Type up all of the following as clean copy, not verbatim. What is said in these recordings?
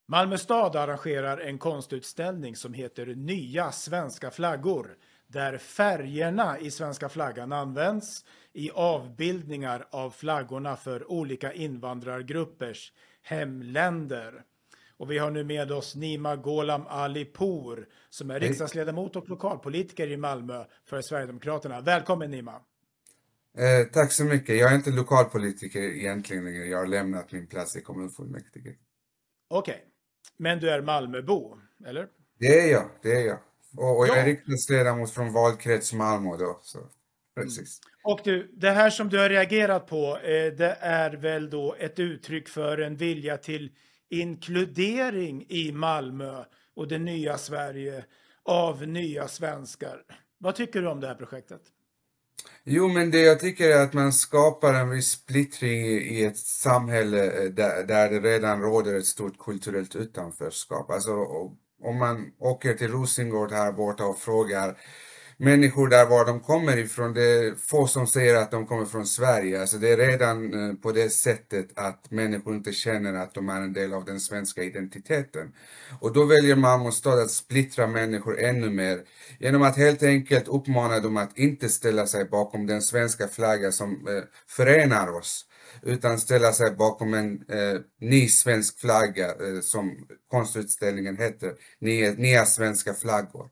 Malmö stad arrangerar en konstutställning som heter Nya svenska flaggor, där färgerna i svenska flaggan används i avbildningar av flaggorna för olika invandrargruppers hemländer. Och vi har nu med oss Nima Gholam Ali Pour som är Hej. riksdagsledamot och lokalpolitiker i Malmö för Sverigedemokraterna. Välkommen Nima! Tack så mycket. Jag är inte lokalpolitiker egentligen längre. Jag har lämnat min plats i kommunfullmäktige. Okej, men du är Malmöbo, eller? Det är jag. Och jag är Ja. riksdagsledamot från valkrets Malmö då. Så, precis. Och du, det här som du har reagerat på, det är väl då ett uttryck för en vilja till inkludering i Malmö och det nya Sverige av nya svenskar. Vad tycker du om det här projektet? Jo, men det jag tycker är att man skapar en viss splittring i ett samhälle där det redan råder ett stort kulturellt utanförskap. Alltså om man åker till Rosengård här borta och frågar människor där var de kommer ifrån, det är få som säger att de kommer från Sverige. Alltså det är redan på det sättet att människor inte känner att de är en del av den svenska identiteten. Och då väljer Malmö stad att splittra människor ännu mer genom att helt enkelt uppmana dem att inte ställa sig bakom den svenska flaggan som förenar oss, utan ställa sig bakom en ny svensk flagga som konstutställningen heter, nya svenska flaggor.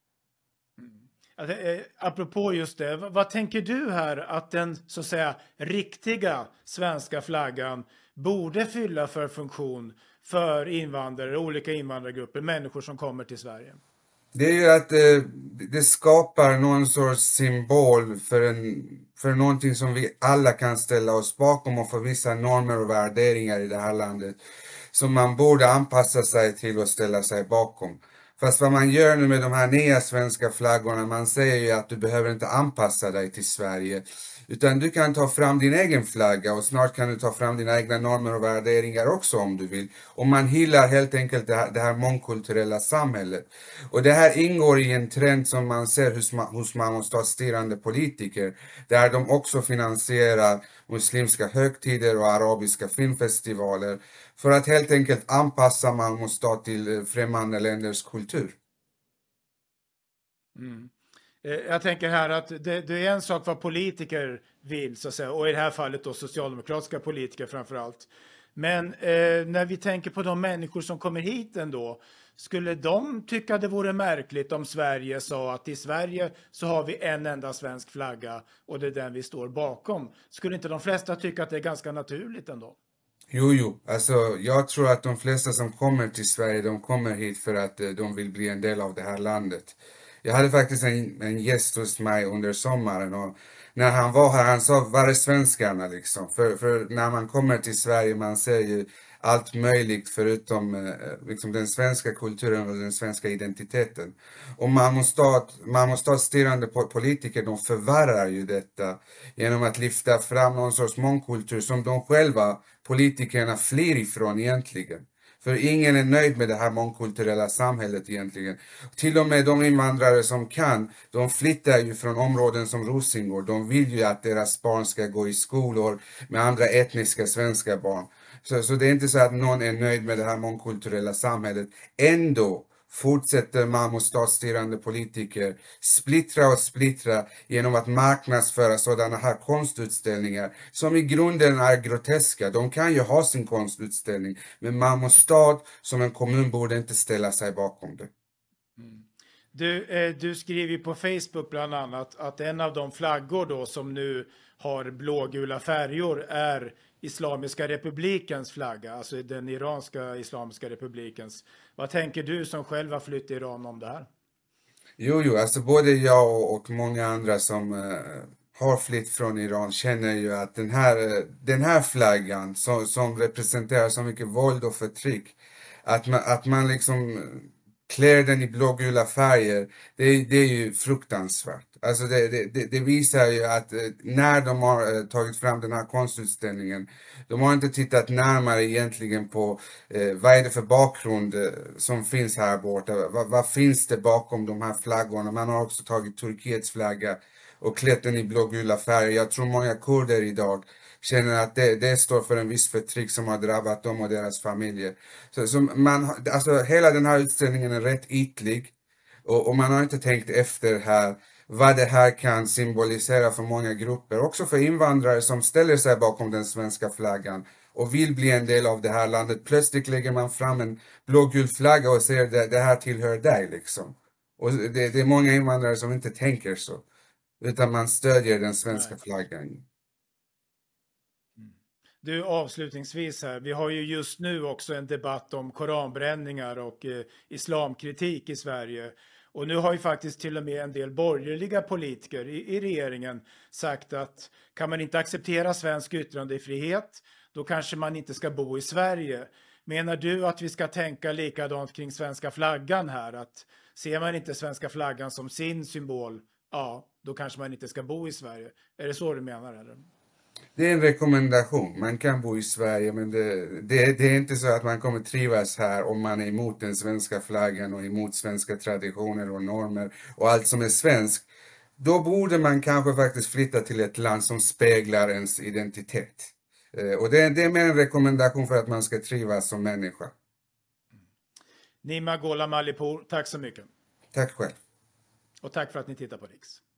Apropå just det, vad tänker du här att den så att säga riktiga svenska flaggan borde fylla för funktion för invandrare, olika invandrargrupper, människor som kommer till Sverige? Det är ju att det skapar någon sorts symbol för någonting som vi alla kan ställa oss bakom och för vissa normer och värderingar i det här landet som man borde anpassa sig till och ställa sig bakom. Fast vad man gör nu med de här nya svenska flaggorna, man säger ju att du behöver inte anpassa dig till Sverige, utan du kan ta fram din egen flagga och snart kan du ta fram dina egna normer och värderingar också om du vill. Och man hyllar helt enkelt det här mångkulturella samhället. Och det här ingår i en trend som man ser hos Malmö stads styrande politiker, där de också finansierar muslimska högtider och arabiska filmfestivaler för att helt enkelt anpassa Malmö stad till främmande länders kultur. Jag tänker här att det är en sak vad politiker vill så att säga, och i det här fallet då socialdemokratiska politiker framför allt. Men när vi tänker på de människor som kommer hit ändå, skulle de tycka det vore märkligt om Sverige sa att i Sverige så har vi en enda svensk flagga och det är den vi står bakom? Skulle inte de flesta tycka att det är ganska naturligt ändå? Jo, alltså jag tror att de flesta som kommer till Sverige, de kommer hit för att de vill bli en del av det här landet. Jag hade faktiskt en gäst hos mig under sommaren och när han var här, han sa, var är svenskarna liksom? För när man kommer till Sverige, man ser ju allt möjligt förutom liksom den svenska kulturen och den svenska identiteten. Och Malmö stads styrande politiker, de förvärrar ju detta genom att lyfta fram någon sorts mångkultur som de själva, politikerna, flyr ifrån egentligen. För ingen är nöjd med det här mångkulturella samhället egentligen. Till och med de invandrare som kan, de flyttar ju från områden som Rosengård. De vill ju att deras barn ska gå i skolor med andra etniska svenska barn. Så det är inte så att någon är nöjd med det här mångkulturella samhället. Ändå fortsätter Malmö stads styrande politiker splittra genom att marknadsföra sådana här konstutställningar som i grunden är groteska. De kan ju ha sin konstutställning, men Malmö stad som en kommun borde inte ställa sig bakom det. Du skriver på Facebook bland annat att en av de flaggor då som nu har blågula färger är Islamiska republikens flagga, alltså den iranska Islamiska republikens. Vad tänker du som själv har flytt till Iran om det här? Jo, alltså både jag och många andra som har flytt från Iran känner ju att den här flaggan som representerar så mycket våld och förtryck, att man liksom klär den i blågula färger, det är ju fruktansvärt. Alltså det visar ju att när de har tagit fram den här konstutställningen, de har inte tittat närmare egentligen på vad är det för bakgrund som finns här borta. Vad finns det bakom de här flaggorna? Man har också tagit Turkiets flagga och klätt den i blågula färger. Jag tror många kurder idag känner att det står för en viss förtryck som har drabbat dem och deras familjer. Så alltså hela den här utställningen är rätt ytlig och man har inte tänkt efter här vad det här kan symbolisera för många grupper, också för invandrare som ställer sig bakom den svenska flaggan och vill bli en del av det här landet. Plötsligt lägger man fram en blågul flagga och säger det här tillhör dig liksom. Och det är många invandrare som inte tänker så, utan man stödjer den svenska flaggan. Du, avslutningsvis här, vi har ju just nu också en debatt om koranbränningar och islamkritik i Sverige. Och nu har ju faktiskt till och med en del borgerliga politiker i regeringen sagt att kan man inte acceptera svensk yttrandefrihet, då kanske man inte ska bo i Sverige. Menar du att vi ska tänka likadant kring svenska flaggan här? Att ser man inte svenska flaggan som sin symbol, ja, då kanske man inte ska bo i Sverige. Är det så du menar eller? Det är en rekommendation. Man kan bo i Sverige, men det är inte så att man kommer trivas här om man är emot den svenska flaggan och emot svenska traditioner och normer och allt som är svenskt. Då borde man kanske faktiskt flytta till ett land som speglar ens identitet. Och det är mer en rekommendation för att man ska trivas som människa. Nima Gholam Alipour, tack så mycket. Tack själv. Och tack för att ni tittar på Riks.